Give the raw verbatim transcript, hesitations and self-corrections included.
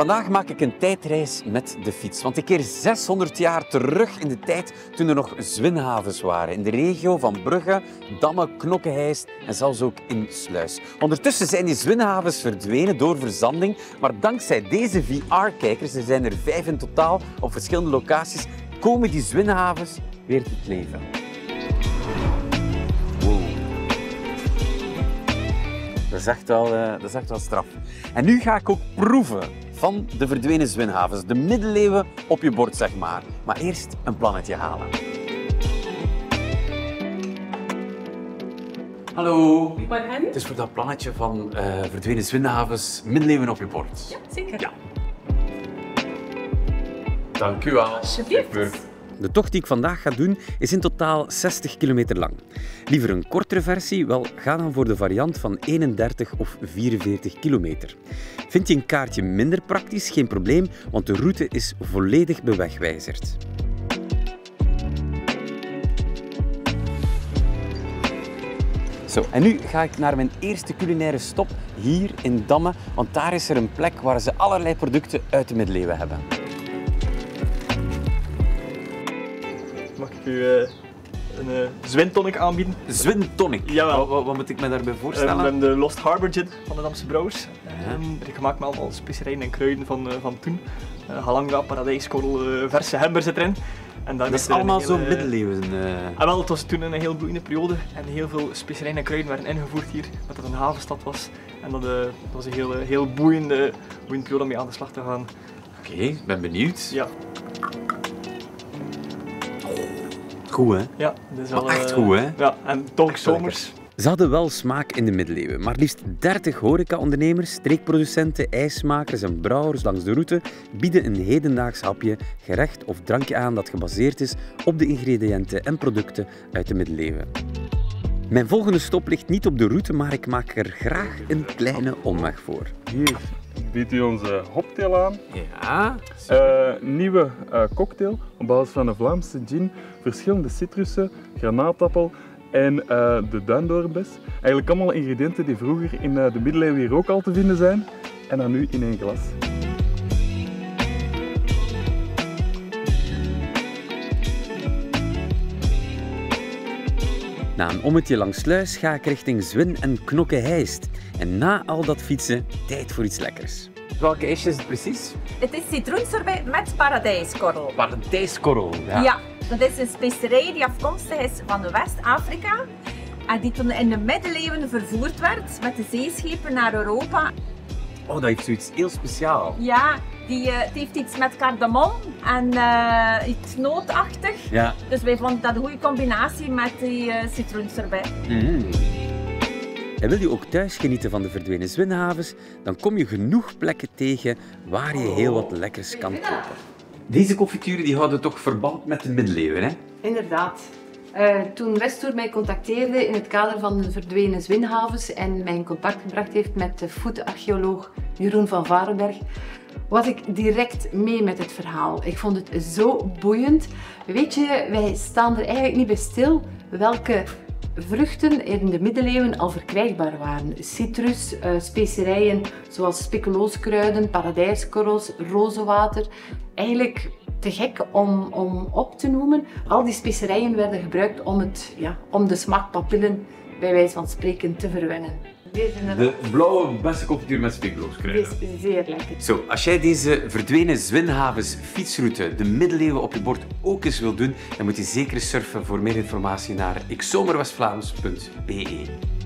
Vandaag maak ik een tijdreis met de fiets, want ik keer zeshonderd jaar terug in de tijd toen er nog zwinhavens waren. In de regio van Brugge, Damme, Knokke-Heist en zelfs ook in Sluis. Ondertussen zijn die zwinhavens verdwenen door verzanding, maar dankzij deze V R-kijkers, er zijn er vijf in totaal op verschillende locaties, komen die zwinhavens weer tot leven. Wow. Dat is echt wel, uh, dat is echt wel straf. En nu ga ik ook proeven van de verdwenen zwinhavens. De middeleeuwen op je bord, zeg maar. Maar eerst een plannetje halen. Hallo. Goedemorgen. Het is voor dat plannetje van uh, verdwenen zwinhavens, middeleeuwen op je bord. Ja, zeker. Ja. Dank u wel. Alsjeblieft. De tocht die ik vandaag ga doen is in totaal zestig kilometer lang. Liever een kortere versie? Wel, ga dan voor de variant van eenendertig of vierenveertig kilometer. Vind je een kaartje minder praktisch? Geen probleem, want de route is volledig bewegwijzerd. Zo, en nu ga ik naar mijn eerste culinaire stop hier in Damme, want daar is er een plek waar ze allerlei producten uit de middeleeuwen hebben. Mag ik u uh, een uh, zwintonic aanbieden? Zwintonic? Jawel. Wat, wat, wat moet ik me daarbij voorstellen? Uh, we hebben de Lost Harbor Gin van de Damse brouwers. Ja. Um, die gemaakt met allemaal specerijen en kruiden van, uh, van toen. Uh, halanga, paradijskorrel, uh, verse gember zit erin. En dat is allemaal zo hele... middeleeuwen. Uh... Ah, wel, het was toen een heel boeiende periode en heel veel specerijen en kruiden werden ingevoerd hier, omdat het een havenstad was. En dat, uh, dat was een heel, heel boeiende, boeiende periode om mee aan de slag te gaan. Oké, okay, ik ben benieuwd. Ja. Goed, hè? Ja, dat is wel maar echt goed, hè? Ja, en toch zomers. Ze hadden wel smaak in de middeleeuwen, maar liefst dertig horeca-ondernemers, streekproducenten, ijsmakers en brouwers langs de route bieden een hedendaags hapje, gerecht of drankje aan dat gebaseerd is op de ingrediënten en producten uit de middeleeuwen. Mijn volgende stop ligt niet op de route, maar ik maak er graag een kleine omweg voor. Hier biedt u onze hoptail aan. Ja. Uh, nieuwe uh, cocktail op basis van een Vlaamse gin, verschillende citrussen, granaatappel en uh, de duindoornbes. Eigenlijk allemaal ingrediënten die vroeger in uh, de middeleeuwen hier ook al te vinden zijn en dan nu in één glas. Na een ommetje langs Sluis ga ik richting Zwin en Knokke-Heist. En na al dat fietsen, tijd voor iets lekkers. Welke ijsje is het precies? Het is citroensorbet met paradijskorrel. Paradijskorrel, ja. Ja, dat is een specerij die afkomstig is van West-Afrika. En die toen in de middeleeuwen vervoerd werd met de zeeschepen naar Europa. Oh, dat heeft zoiets heel speciaals. Ja, die, uh, het heeft iets met cardamom en uh, iets nootachtig. Ja. Dus wij vonden dat een goede combinatie met die uh, citroensorbet. Mm. En wil je ook thuis genieten van de verdwenen zwinhavens, dan kom je genoeg plekken tegen waar je heel wat lekkers kan kopen. Deze confituren die houden toch verband met de middeleeuwen, hè? Inderdaad. Uh, toen Westtour mij contacteerde in het kader van de verdwenen zwinhavens en mij in contact gebracht heeft met de food-archeoloog Jeroen van Varenberg, was ik direct mee met het verhaal. Ik vond het zo boeiend. Weet je, wij staan er eigenlijk niet bij stil welke vruchten in de middeleeuwen al verkrijgbaar waren. Citrus, uh, specerijen zoals speculooskruiden, paradijskorrels, rozenwater. Eigenlijk te gek om, om op te noemen. Al die specerijen werden gebruikt om, het, ja, om de smaakpapillen bij wijze van spreken te verwennen. De blauwe beste confituur met speculooskruiden. Dit is zeer lekker. Zo, als jij deze verdwenen zwinhavens fietsroute, de middeleeuwen op je bord, ook eens wilt doen, dan moet je zeker surfen voor meer informatie naar ik zomer west vlaams punt b e.